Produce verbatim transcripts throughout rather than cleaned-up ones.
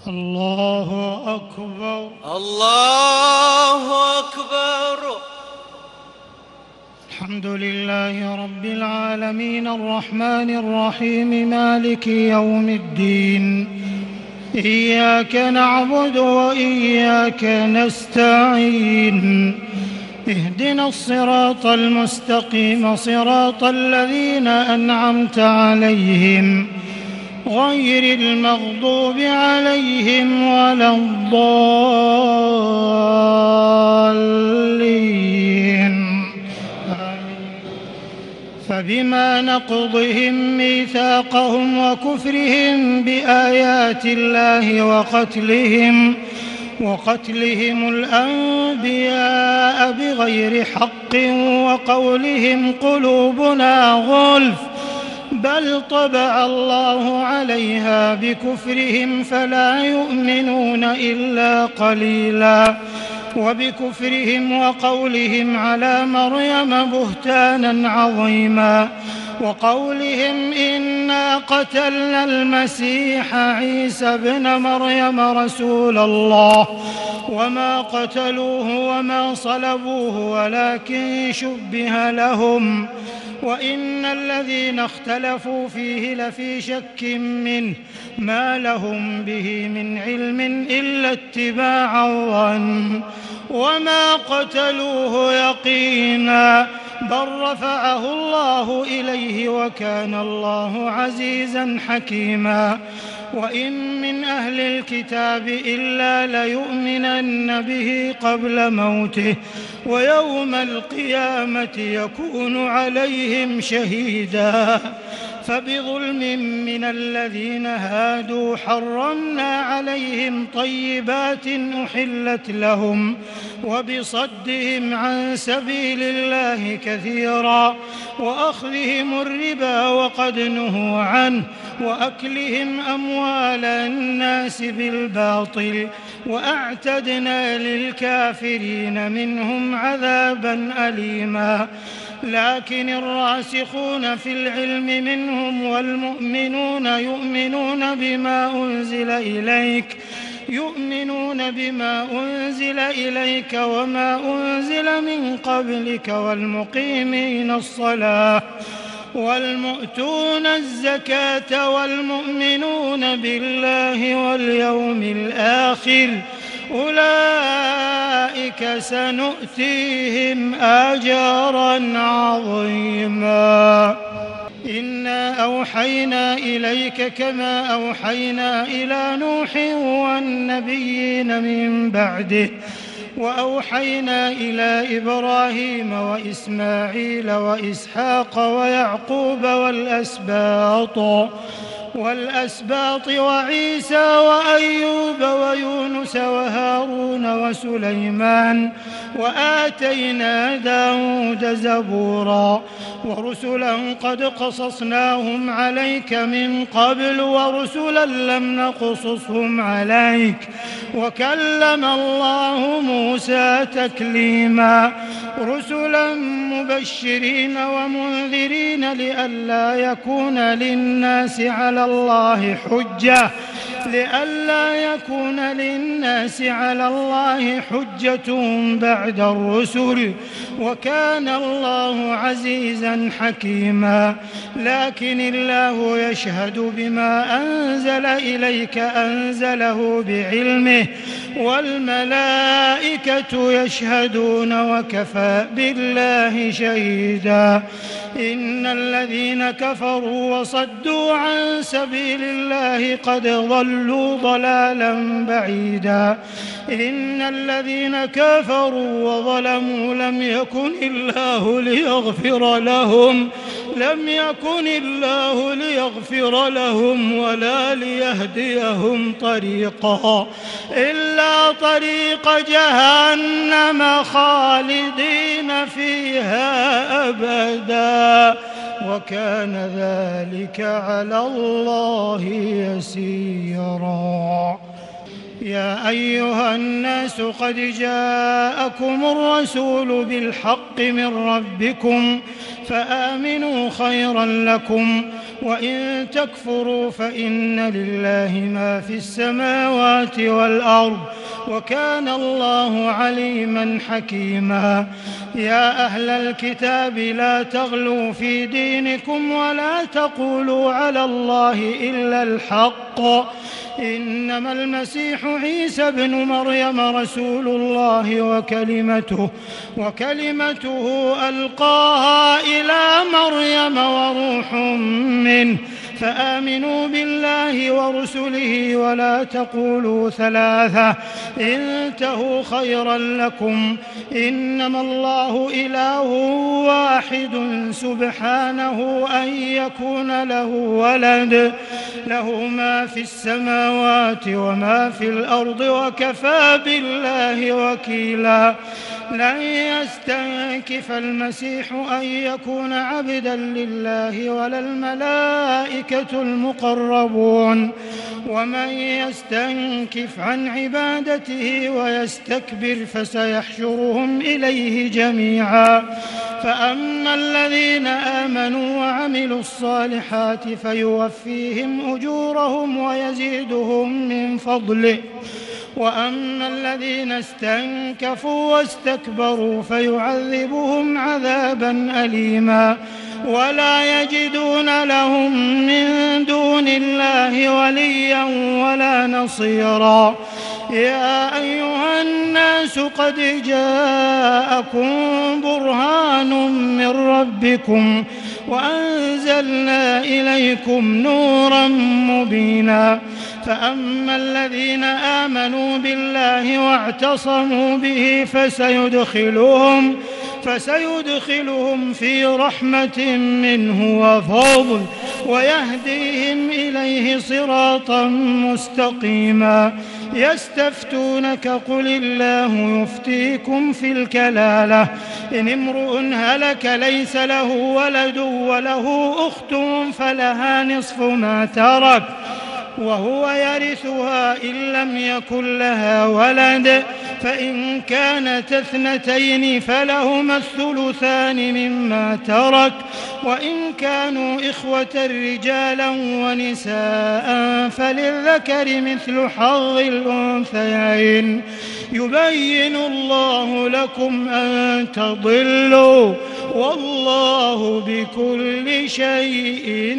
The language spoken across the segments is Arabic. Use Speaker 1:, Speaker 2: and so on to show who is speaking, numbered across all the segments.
Speaker 1: الله أكبر.
Speaker 2: الله أكبر.
Speaker 1: الحمد لله رب العالمين الرحمن الرحيم مالك يوم الدين، إياك نعبد وإياك نستعين، اهدنا الصراط المستقيم صراط الذين أنعمت عليهم غير المغضوب عليهم ولا الضالين. فبما نقضهم ميثاقهم وكفرهم بآيات الله وقتلهم وقتلهم الأنبياء بغير حق وقولهم قلوبنا غلف بل طبع الله عليها بكفرهم فلا يؤمنون إلا قليلا، وبكفرهم وقولهم على مريم بهتانا عظيما، وقولهم إنا قتلنا المسيح عيسى ابن مريم رسول الله وما قتلوه وما صلبوه ولكن شبه لهم، وإن الذين اختلفوا فيه لفي شك منه ما لهم به من علم إلا اتباع الظن وما قتلوه يقينا بل رفعه الله إليه وكان الله عزيزا حكيما. وإن من أهل الكتاب إلا ليؤمنن به قبل موته ويوم القيامة يكون عليهم شهيدا. فبظلم من الذين هادوا حرمنا عليهم طيبات أحلت لهم وبصدهم عن سبيل الله كثيرا وأخذهم الربا وقد نهوا عنه وأكلهم أموال الناس بالباطل وأعتدنا للكافرين منهم عذابا أليما. لكن الراسخون في العلم منهم والمؤمنون يؤمنون بما أنزل إليك يؤمنون بما أنزل إليك وما أنزل من قبلك والمقيمين الصلاة والمؤتون الزكاة والمؤمنون بالله واليوم الآخر أولئك سنؤتيهم أجرا عظيما. إنا أوحينا إليك كما أوحينا إلى نوح والنبيين من بعده وأوحينا إلى إبراهيم وإسماعيل وإسحاق ويعقوب والأسباط والأسباط وعيسى وأيوب ويونس وهارون وسليمان وآتينا داود زبورا ورسلا قد قصصناهم عليك من قبل ورسلا لم نقصصهم عليك وكلم الله موسى تكليما. رسلا مبشرين ومنذرين لئلا يكون للناس على الله حجة لئلا يكون للناس على الله حجة بعد الرسل وكان الله عزيزا حكيما. لكن الله يشهد بما أنزل إليك أنزله بعلمه والملائكة يشهدون وكفى بالله شهيدا. إن الذين كفروا وصدوا عن سبيل الله قد ضلوا ضلالا بعيدا. إن الذين كفروا وظلموا لم يكن الله ليغفر لهم لم يكن الله ليغفر لهم ولا ليهديهم طريقا إلا طريق جهنم خالدين فيها أبدا وكان ذلك على الله يسيرا. يا أيها الناس قد جاءكم الرسول بالحق من ربكم فآمنوا خيرا لكم وإن تكفروا فإن لله ما في السماوات والأرض وكان الله عليما حكيما. يا أهل الكتاب لا تغلوا في دينكم ولا تقولوا على الله إلا الحق، إنما المسيح عيسى ابن مريم رسول الله وكلمته وكلمته ألقاها إلى مريم وروح منه، فآمنوا بالله ورسله ولا تقولوا ثلاثة انتهوا خيرا لكم، إنما الله إله واحد سبحانه أن يكون له ولد، له ما في السماوات وما في الأرض وكفى بالله وكيلا. لن يستنكف المسيح أن يكون عبدا لله ولا الملائكة المقربون، ومن يستنكف عن عبادته ويستكبر فسيحشرهم إليه جميعا. فأما الذين آمنوا وعملوا الصالحات فيوفيهم أجورهم ويزيدهم من فضله، وأما الذين استنكفوا واستكبروا فيعذبهم عذابا أليما ولا يجدون لهم من دون الله وليا ولا نصيرا. يا أيها الناس قد جاءكم برهان من ربكم وأنزلنا إليكم نورا مبينا. فأما الذين آمنوا بالله واعتصموا به فسيدخلهم فسيدخلهم في رحمة منه وفضل ويهديهم إليه صراطا مستقيما. يستفتونك قل الله يفتيكم في الكلالة إن امرؤ هلك ليس له ولد وله أخت فلها نصف ما ترك وهو يرثها إن لم يكن لها ولد، فإن كانت اثنتين فلهما الثلثان مما ترك، وإن كانوا إخوة رجالا ونساء فللذكر مثل حظ الأنثيين. يبين الله لكم أن تضلوا والله بكل شيء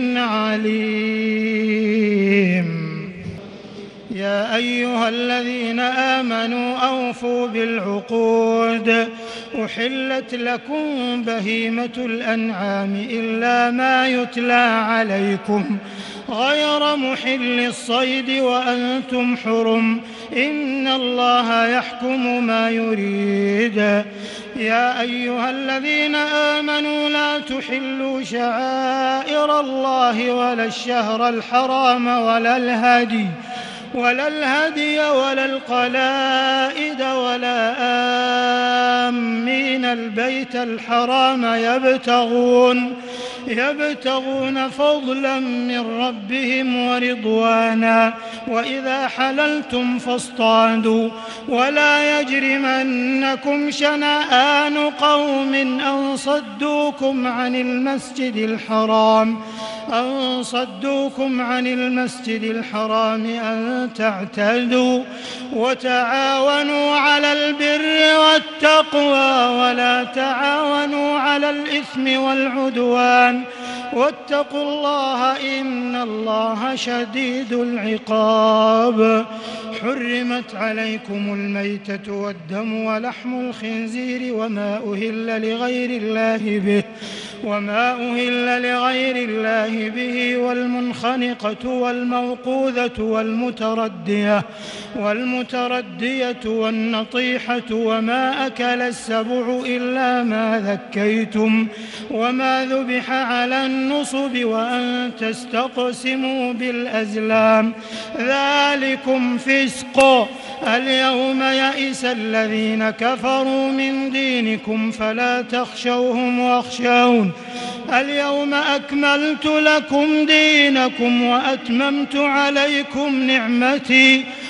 Speaker 1: عليم. يا أيها الذين آمنوا أوفوا بالعقود، أحلت لكم بهيمة الأنعام إلا ما يتلى عليكم غير محل الصيد وأنتم حرم، إن الله يحكم ما يريد. يا أيها الذين آمنوا لا تحلوا شعائر الله ولا الشهر الحرام ولا الهدي ولا الهدي ولا القلائد ولا آمين البيت الحرام يبتغون يبتغون فضلا من ربهم ورضوانا، وإذا حللتم فاصطادوا ولا يجرمنكم شنآن قوم أن صدوكم عن المسجد الحرام أن صدوكم عن المسجد الحرام أن تعتدوا، وتعاونوا على البر والتقوى ولا تعاونوا على الإثم والعدوان، واتقوا الله إن الله شديد العقاب. حرمت عليكم الميتة والدم ولحم الخنزير وما أهل لغير الله به وما أهل لغير الله به والمنخنقة والموقوذة والمتردية والمتردية والنطيحة وما أكل السبع إلا ما ذكيتم وما ذبح على النصب وأن تستقسموا بالأزلام، ذلكم فسق. اليوم يئس الذين كفروا من دينكم فلا تخشوهم واخشون، اليوم أكملت لكم دينكم وأتممت عليكم نعمتي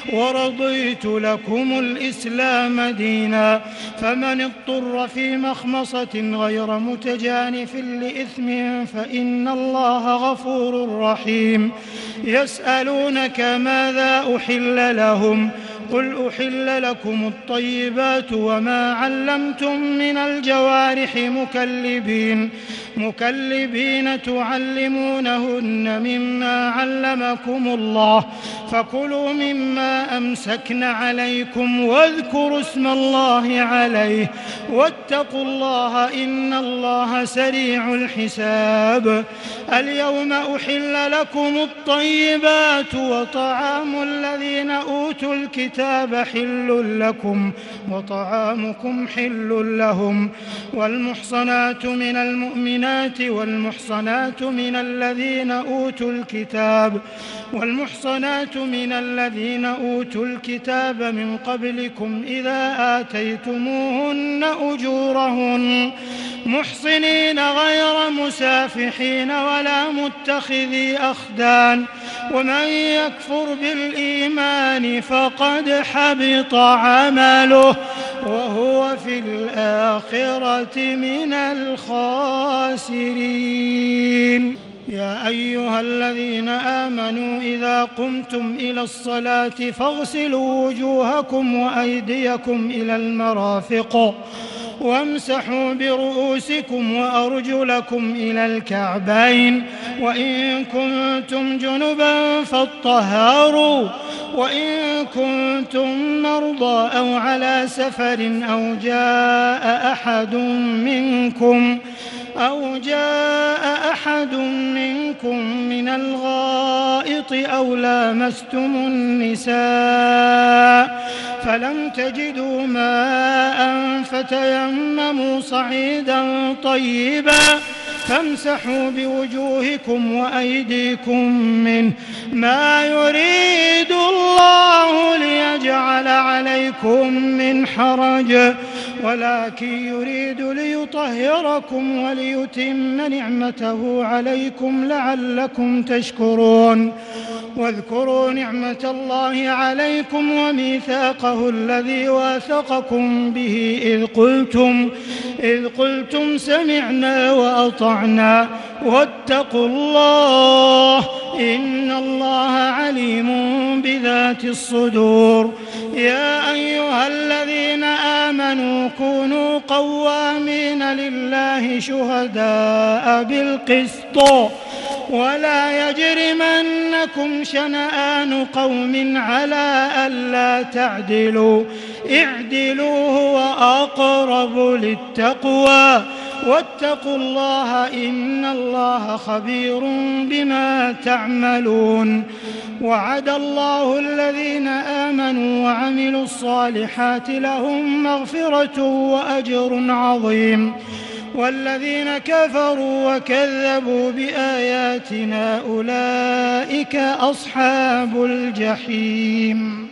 Speaker 1: ورضيت لكم الإسلام دينا فمن اضطر في مخمصة غير متجانف لإثم فإن الله غفور رحيم يسألونك ماذا أحل لهم قل أحل لكم الطيبات وما علمتم من الجوارح مكلبين مكلبين تعلمونهن مما علمكم الله فكلوا مما أمسكن عليكم واذكروا اسم الله عليه واتقوا الله إن الله سريع الحساب اليوم أحل لكم الطيبات وطعام الذين أوتوا الكتاب حل لكم وطعامكم حل لهم والمحصنات من المؤمنات والمحصنات من الذين أوتوا الكتاب والمحصنات من الذين أوتوا الكتاب من قبلكم إذا آتيتموهن أجورهن محصنين غير مسافحين ولا متخذي أخدان ومن يكفر بالإيمان فقد حبط عمله وهو في الآخرة من الخاسرين يا أيها الذين آمنوا إذا قمتم إلى الصلاة فاغسلوا وجوهكم وأيديكم إلى المرافق وامسحوا برؤوسكم وأرجلكم إلى الكعبين وإن كنتم جنبا فاطهروا وإن كنتم مرضى أو على سفر أو جاء أحد منكم أو جاء أحد منكم من الغائط أو لامستم النساء فلم تجدوا ماء فتيمموا صعيدا طيبا فامسحوا بوجوهكم وأيديكم منه ما يريد الله ليجعل عليكم من حرج ولكن يريد ليطهركم وليتم نعمته عليكم لعلكم تشكرون واذكروا نعمة الله عليكم وميثاقه الذي واثقكم به إذ قلتم إذ قلتم سمعنا وأطعنا واتقوا الله إن الله عليم بذات الصدور يا أيها الذين آمنوا كونوا قوامين لله شهداء بالقسط ولا يجرمنكم شنآن قوم على ألا تعدلوا اعدلوا هو أقرب للتقوى واتقوا الله إن الله خبير بما تعملون وعد الله الذين آمنوا وعملوا الصالحات لهم مغفرة وأجر عظيم والذين كفروا وكذبوا بآياتنا أولئك أصحاب الجحيم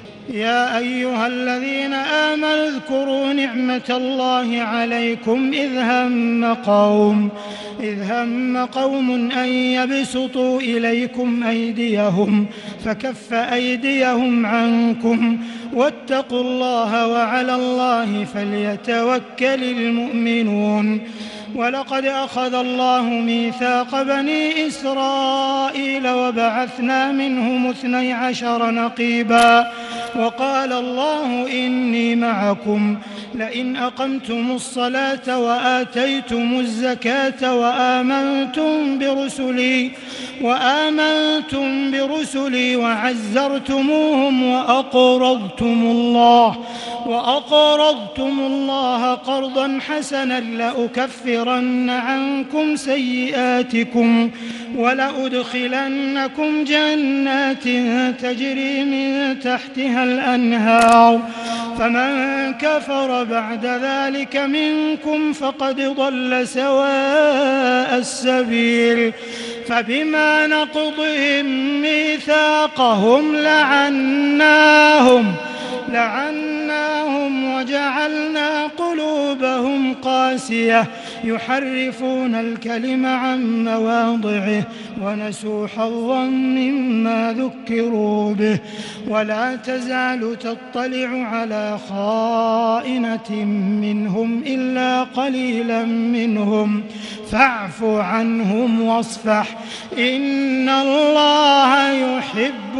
Speaker 1: يا أيها الذين آمنوا اذكروا نعمة الله عليكم إذ هم قوم إذ هم قوم أن يبسطوا إليكم أيديهم فكف أيديهم عنكم واتقوا الله وعلى الله فليتوكل المؤمنون ولقد أخذ الله ميثاق بني إسرائيل وبعثنا منهم اثني عشر نقيبا وقال الله إني معكم لئن أقمتم الصلاة وآتيتم الزكاة وآمنتم برسلي وآمنتم برسلي وعزرتموهم وأقرضتم الله وأقرضتم الله قرضا حسنا لأكفرن عنكم سيئاتكم ولأدخلنكم جنات تجري من تحتها الأنهار فمن كفر بعد ذلك منكم فقد ضل سواء السبيل فبما نقضهم ميثاقهم لعناهم لعناهم وجعلنا قلوبهم قاسية يحرفون الكلم عن مواضعه ونسوا حظا مما ذكروا به ولا تزال تطلع على خائنة منهم إلا قليلا منهم فاعف عنهم واصفح إن الله يحب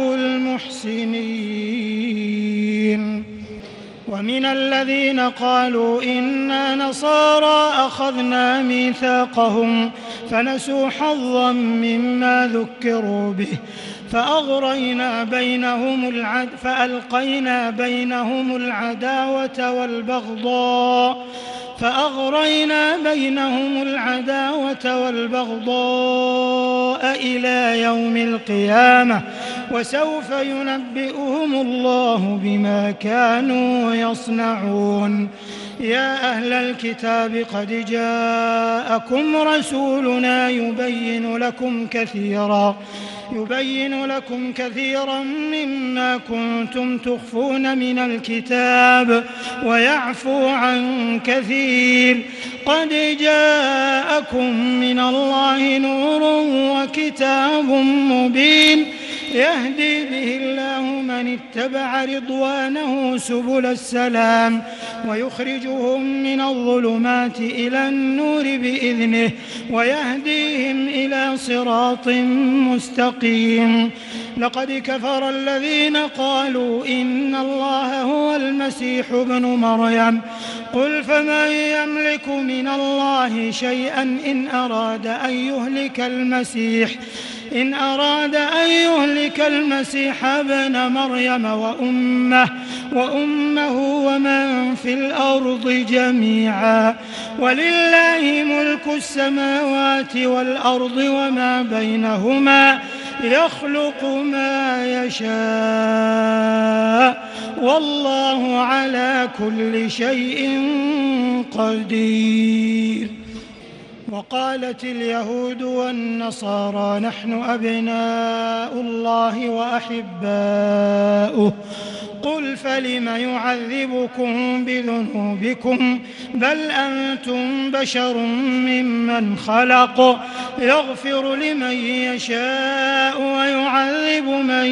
Speaker 1: المحسنين. ومن الذين قالوا إنا نصارى أخذنا ميثاقهم فنسوا حظا مما ذكروا به فأغرينا بينهم العد فألقينا بينهم العداوة والبغضاء فأغرينا بينهم العداوة والبغضاء إلى يوم القيامة وسوف ينبئهم الله بما كانوا يصنعون. يا أهل الكتاب قد جاءكم رسولنا يبين لكم كثيرا يبين لكم كثيرا مما كنتم تخفون من الكتاب ويعفو عن كثير قد جاءكم من الله نور وكتاب مبين يهدي به الله من اتبع رضوانه سبل السلام ويخرجهم من الظلمات إلى النور بإذنه ويهديهم إلى صراط مستقيم. لقد كفر الذين قالوا إن الله هو المسيح ابن مريم قل فمن يملك من الله شيئا إن أراد أن يهلك المسيح إن أراد أن يهلك المسيح ابن مريم وأمه وأمه ومن في الأرض جميعا ولله ملك السماوات والأرض وما بينهما يخلق ما يشاء والله على كل شيء قدير. وقالت اليهود والنصارى نحن أبناء الله وأحباؤه قل فلم يعذبكم بذنوبكم بل أنتم بشر ممن خلق يغفر لمن يشاء ويعذب من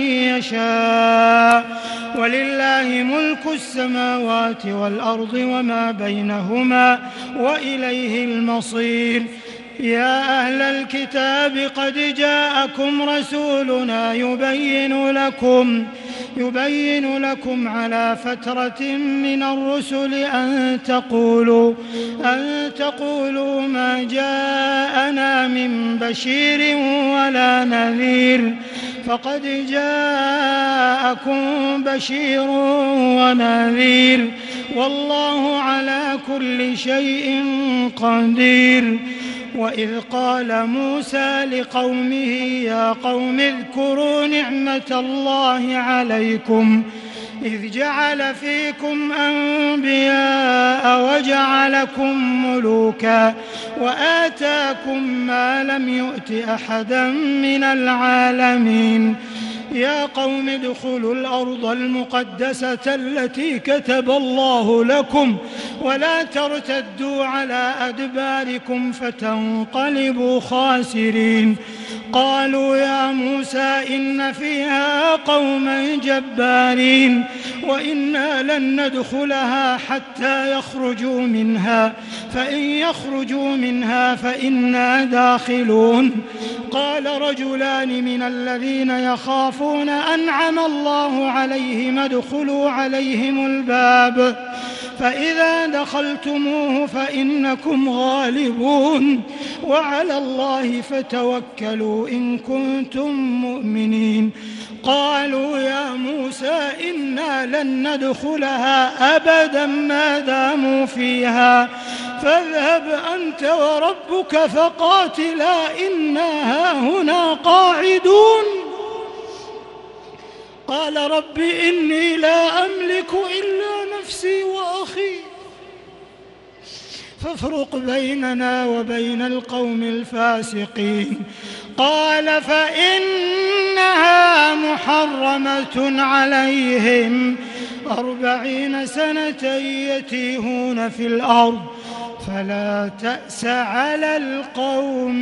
Speaker 1: يشاء ولله ملك السماوات والأرض وما بينهما وإليه المصير. يا أهل الكتاب قد جاءكم رسولنا يبين لكم يبين لكم على فترة من الرسل أن تقولوا أن تقولوا ما جاءنا من بشير ولا نذير فقد جاءكم بشير ونذير والله على كل شيء قدير. وإذ قال موسى لقومه يا قوم اذكروا نعمة الله عليكم إذ جعل فيكم أنبياء وجعلكم ملوكا وآتاكم ما لم يؤت أحدا من العالمين. يا قوم ادخلوا الأرض المقدسة التي كتب الله لكم ولا ترتدوا على أدباركم فتنقلبوا خاسرين. قالوا يا موسى إن فيها قوما جبارين وإنا لن ندخلها حتى يخرجوا منها فإن يخرجوا منها فإنا داخلون. قال رجلان من الذين يخافون أنعم الله عليهم ادخلوا عليهم الباب فإذا دخلتموه فإنكم غالبون وعلى الله فتوكلوا إن كنتم مؤمنين. قالوا يا موسى إنا لن ندخلها أبدا ما داموا فيها فاذهب أنت وربك فقاتلا إنا هاهنا قاعدون. قال رب إني لا أملك إلا نفسي وأخي فافرق بيننا وبين القوم الفاسقين. قال فإنها محرمة عليهم أربعين سنة يتيهون في الأرض فلا تأس على القوم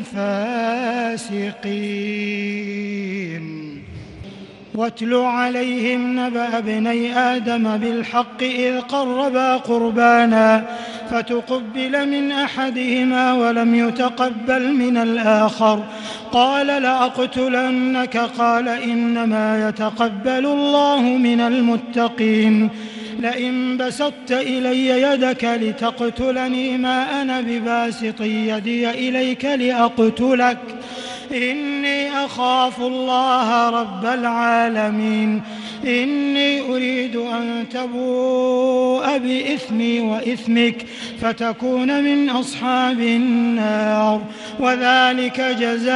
Speaker 1: الفاسقين. واتل عليهم نبأ ابني آدم بالحق إذ قربا قربانا فتقبل من أحدهما ولم يتقبل من الآخر قال لأقتلنك قال إنما يتقبل الله من المتقين. لئن بسطت إلي يدك لتقتلني ما أنا بباسط يدي إليك لأقتلك إني أخاف الله رب العالمين. إني أريد أن تبوء بإثمي وإثمك فتكون من أصحاب النار وذلك جزاء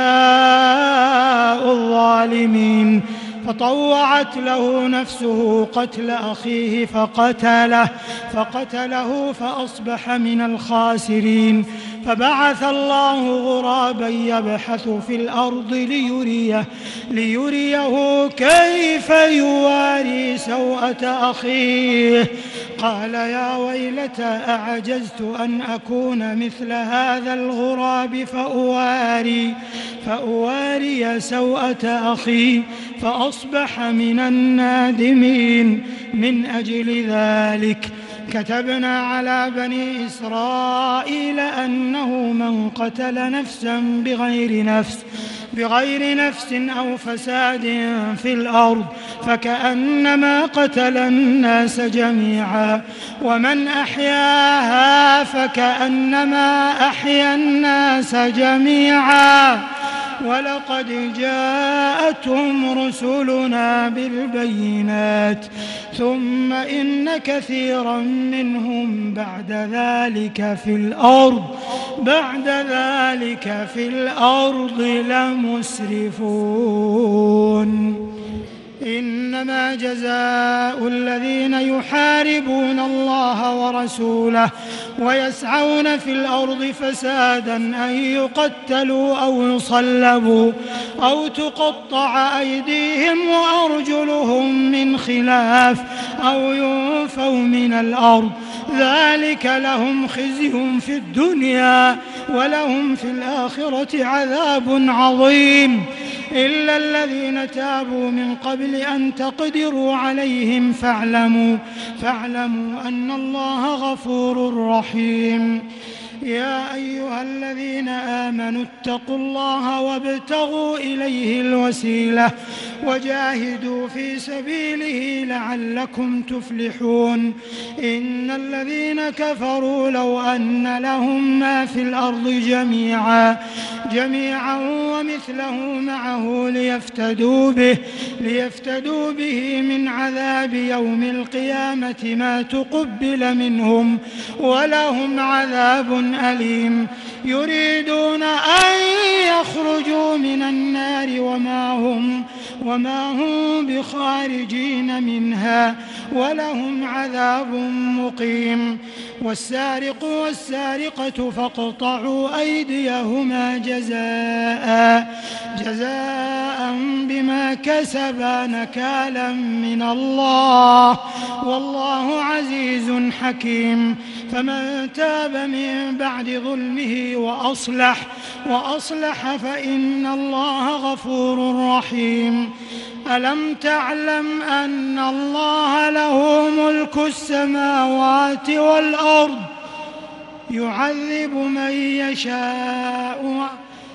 Speaker 1: الظالمين. فطوعت له نفسه قتل أخيه فقتله فقتله فأصبح من الخاسرين. فبعث الله غرابا يبحث في الأرض ليريه, ليريه كيف يواري سوءة أخيه قال يا ويلتى أعجزت أن أكون مثل هذا الغراب فأواري, فأواري سوءة أخي فأصبح من النادمين. من أجل ذلك كتبنا على بني إسرائيل أنه من قتل نفسا بغير نفس بغير نفس أو فساد في الأرض فكأنما قتل الناس جميعا ومن أحياها فكأنما أحيا الناس جميعا. ولقد جاءتهم رسلنا بالبينات ثم إن كثيرا منهم بعد ذلك في الأرض بعد ذلك في الأرض لمسرفون. إنما جزاء الذين يحاربون الله ورسوله ويسعون في الأرض فسادا أن يقتلوا أو يصلبوا أو تقطع أيديهم وأرجلهم من خلاف أو ينفوا من الأرض ذلك لهم خزي في الدنيا ولهم في الآخرة عذاب عظيم. إلا الذين تابوا من قبل أن تقدروا عليهم فاعلموا, فاعلموا أن الله غفور رحيم. يا أيها الذين آمنوا اتقوا الله وابتغوا إليه الوسيلة وجاهدوا في سبيله لعلكم تفلحون. إن الذين كفروا لو أن لهم ما في الأرض جميعا جميعا ومثله معه ليفتدوا به, ليفتدوا به من عذاب يوم القيامة ما تقبل منهم ولهم عذاب أليم. يريدون أن يخرجوا من النار وما هم, وما هم بخارجين منها ولهم عذاب مقيم. والسارق والسارقة فاقطعوا أيديهما جزاء جزاء بما كسبا نكالا من الله والله عزيز حكيم. فمن تاب من بعد ظلمه وأصلح وأصلح فإن الله غفور رحيم. ألم تعلم أن الله له ملك السماوات والأرض يعذب من يشاء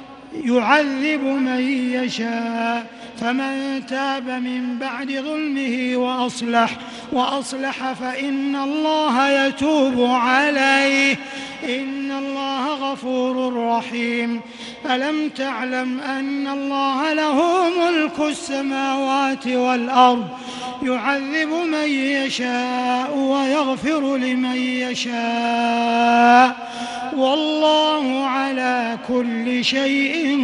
Speaker 1: يعذب من يشاء فمن تاب من بعد ظلمه وأصلح وأصلح فإن الله يتوب عليه إن الله غفور رحيم. ألم تعلم أن الله له ملك السماوات والأرض يعذب من يشاء ويغفر لمن يشاء والله على كل شيء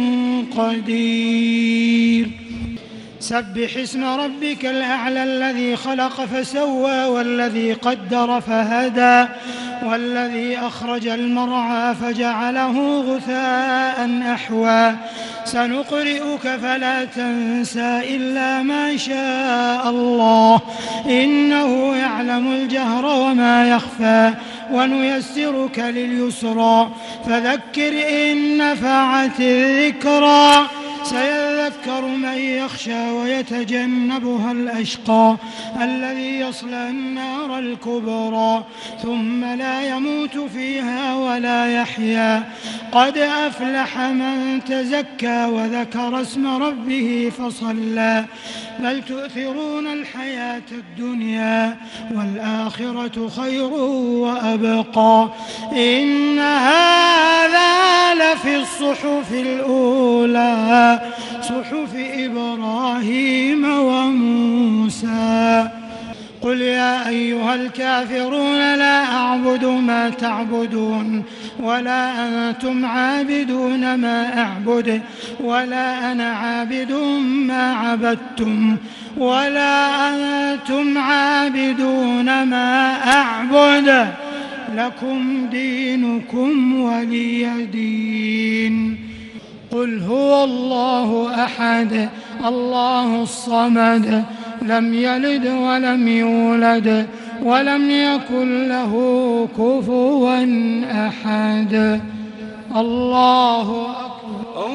Speaker 1: قدير. سبح اسم ربك الأعلى الذي خلق فسوى والذي قدر فهدى والذي أخرج المرعى فجعله غثاء أحوى. سنقرئك فلا تنسى إلا ما شاء الله إنه يعلم الجهر وما يخفى ونيسرك لليسرى فذكر إن نفعت الذكرى سيذكر من يخشى ويتجنبها الأشقى الذي يصلى النار الكبرى ثم لا يموت فيها ولا يحيا قد أفلح من تزكى وذكر اسم ربه فصلى بل تؤثرون الحياة الدنيا والآخرة خير وأبقى إن هذا لفي الصحف الأولى صحف إبراهيم وموسى قل يا أيها الكافرون لا أعبد ما تعبدون ولا أنتم عابدون ما أعبد ولا أنا عابد ما عبدتم ولا أنتم عابدون ما أعبد لكم دينكم ولي دين قل هو الله أحد الله الصمد لم يلد ولم يولد ولم يكن له كفوا أحد الله أكبر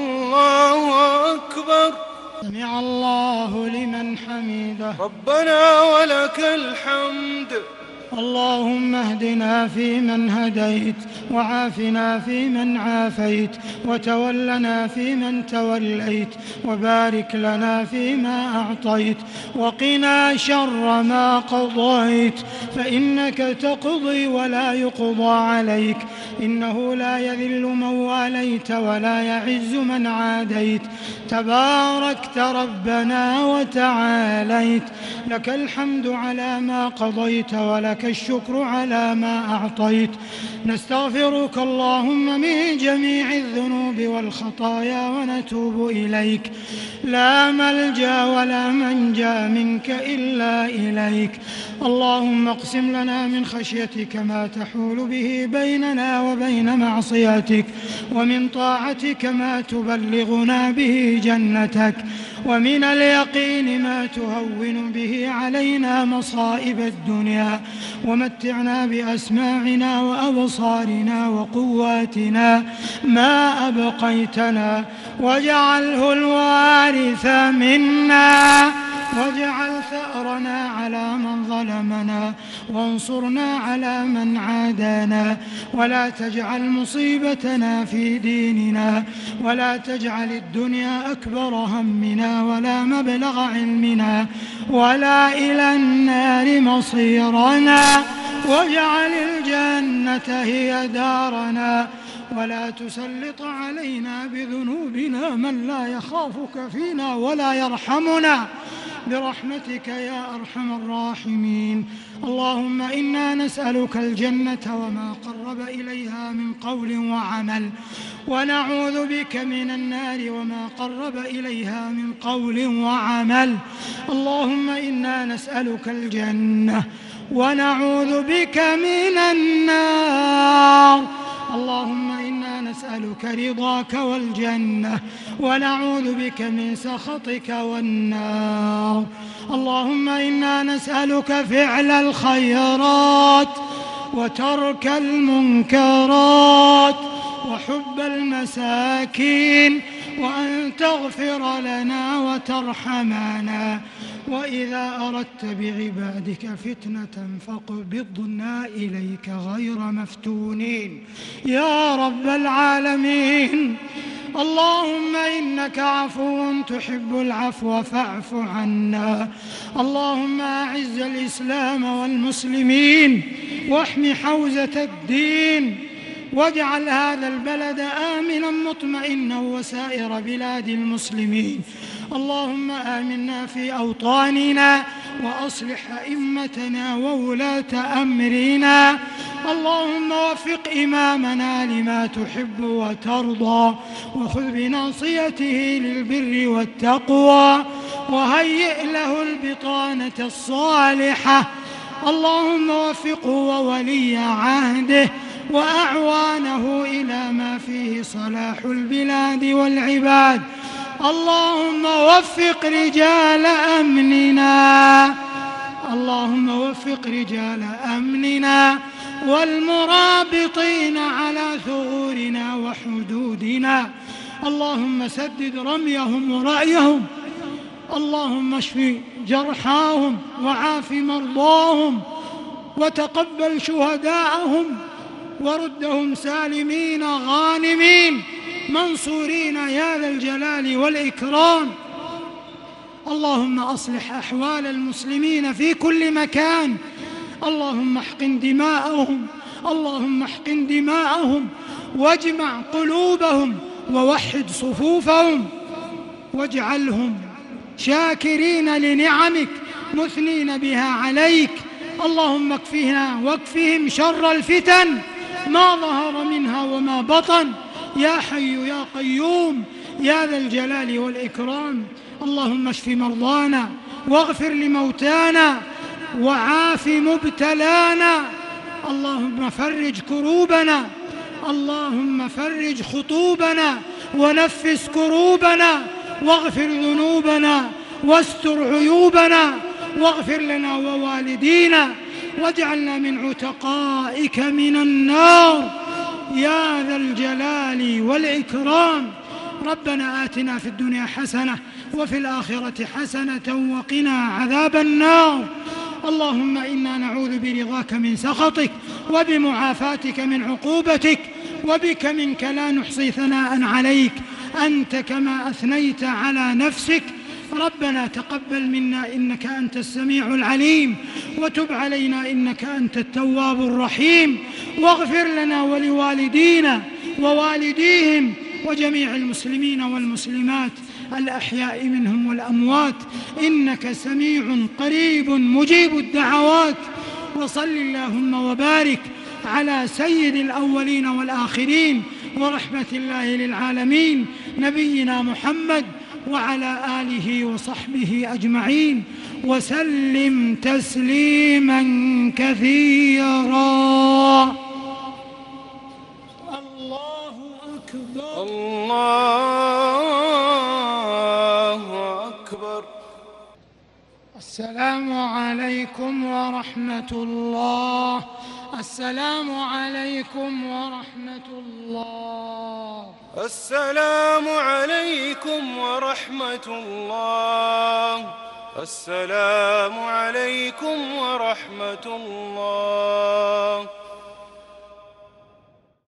Speaker 2: الله أكبر
Speaker 1: سمع الله لمن حمده
Speaker 2: ربنا ولك الحمد
Speaker 1: اللهم اهدنا فيمن هديت وعافنا فيمن عافيت وتولنا فيمن توليت وبارك لنا فيما أعطيت وقنا شر ما قضيت فإنك تقضي ولا يقضى عليك إنه لا يذل من واليت ولا يعز من عاديت تباركت ربنا وتعاليت لك الحمد على ما قضيت ولك الشكر على ما أعطيت نستغفرك اللهم من جميع الذنوب والخطايا ونتوب إليك لا ملجأ ولا منجا منك إلا إليك اللهم اقسم لنا من خشيتك ما تحول به بيننا وبين معصيتك ومن طاعتك ما تبلغنا به جنتك ومن اليقين ما تهون به علينا مصائب الدنيا ومتعنا بأسماعنا وأبصارنا وقواتنا ما أبقيتنا واجعله الوارث منا واجعل ثأرنا على من ظلمنا وانصرنا على من عادانا ولا تجعل مصيبتنا في ديننا ولا تجعل الدنيا أكبر همنا ولا مبلغ علمنا ولا إلى النار مصيرنا واجعل الجنة هي دارنا ولا تسلط علينا بذنوبنا من لا يخافك فينا ولا يرحمنا برحمتك يا أرحم الراحمين اللهم إنا نسألك الجنة وما قرب إليها من قول وعمل ونعوذ بك من النار وما قرب إليها من قول وعمل اللهم إنا نسألك الجنة ونعوذ بك من النار اللهم إنا نسألك رضاك والجنة ونعوذ بك من سخطك والنار اللهم إنا نسألك فعل الخيرات وترك المنكرات وحب المساكين وأن تغفر لنا وترحمنا وإذا أردت بعبادك فتنة فاقبضنا إليك غير مفتونين يا رب العالمين اللهم إنك عفو تحب العفو فاعف عنا اللهم أعز الإسلام والمسلمين واحم حوزة الدين واجعل هذا البلد آمنا مطمئنا وسائر بلاد المسلمين اللهم آمنا في أوطاننا وأصلح أئمتنا وولاة أمرنا اللهم وفق إمامنا لما تحب وترضى وخذ بناصيته للبر والتقوى وهيئ له البطانة الصالحة اللهم وفقه وولي عهده وأعوانه إلى ما فيه صلاح البلاد والعباد اللهم وفق رجال أمننا اللهم وفق رجال أمننا والمرابطين على ثغورنا وحدودنا. اللهم سدد رميهم ورأيهم، اللهم اشف جرحاهم وعاف مرضاهم وتقبل شهداءهم وردهم سالمين غانمين منصورين يا ذا الجلال والإكرام. اللهم أصلح أحوال المسلمين في كل مكان، اللهم احقن دماءهم، اللهم احقن دماءهم واجمع قلوبهم ووحد صفوفهم واجعلهم شاكرين لنعمك مثنين بها عليك. اللهم اكفنا واكفهم شر الفتن ما ظهر منها وما بطن يا حي يا قيوم يا ذا الجلال والإكرام. اللهم اشف مرضانا واغفر لموتانا وعاف مبتلانا. اللهم فرج كروبنا، اللهم فرج خطوبنا ونفس كروبنا واغفر ذنوبنا واستر عيوبنا واغفر لنا ووالدينا واجعلنا من عتقائك من النار يا ذا الجلال والإكرام. ربنا آتنا في الدنيا حسنة وفي الآخرة حسنة وقنا عذاب النار. اللهم إنا نعوذ برضاك من سخطك وبمعافاتك من عقوبتك وبك منك لا نحصي ثناء عليك أنت كما أثنيت على نفسك. ربنا تقبل منا إنك أنت السميع العليم وتب علينا إنك أنت التواب الرحيم، واغفر لنا ولوالدينا ووالديهم وجميع المسلمين والمسلمات الأحياء منهم والأموات إنك سميع قريب مجيب الدعوات. وصل اللهم وبارك على سيد الأولين والآخرين ورحمة الله للعالمين نبينا محمد وعلى آله وصحبه أجمعين وسلم تسليما كثيرا. الله أكبر
Speaker 2: الله أكبر.
Speaker 1: السلام عليكم ورحمة الله. السلام عليكم ورحمة الله.
Speaker 2: السلام عليكم ورحمة الله. السلام عليكم ورحمة الله.